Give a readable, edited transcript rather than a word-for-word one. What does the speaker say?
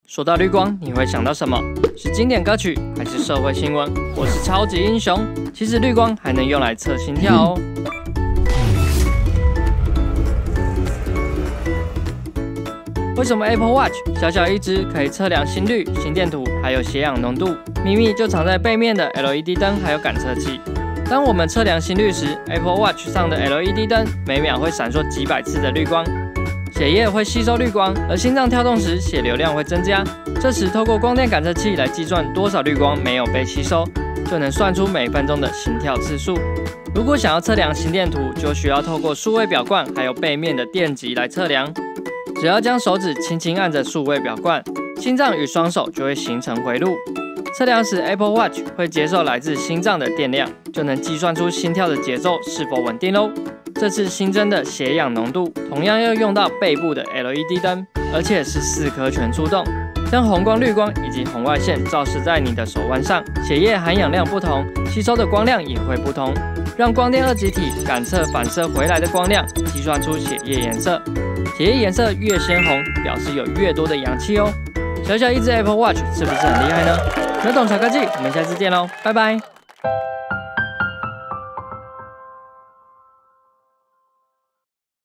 说到绿光，你会想到什么？是经典歌曲，还是社会新闻，或是超级英雄？其实绿光还能用来测心跳哦。为什么 Apple Watch 小小一只可以测量心率、心电图，还有血氧浓度？秘密就藏在背面的 LED 灯还有感测器。当我们测量心率时 ，Apple Watch 上的 LED 灯每秒会闪烁几百次的绿光。 血液会吸收绿光，而心脏跳动时血流量会增加。这时，透过光电感测器来计算多少绿光没有被吸收，就能算出每分钟的心跳次数。如果想要测量心电图，就需要透过数位表冠还有背面的电极来测量。只要将手指轻轻按着数位表冠，心脏与双手就会形成回路。测量时 ，Apple Watch 会接受来自心脏的电量，就能计算出心跳的节奏是否稳定喽。 这次新增的血氧浓度，同样要用到背部的 LED 灯，而且是4颗全出动，将红光、绿光以及红外线照射在你的手腕上。血液含氧量不同，吸收的光亮也会不同，让光电二极体感测反射回来的光亮，计算出血液颜色。血液颜色越鲜红，表示有越多的氧气哦。小小一只 Apple Watch 是不是很厉害呢？有懂小科技，我们下次见喽，拜拜。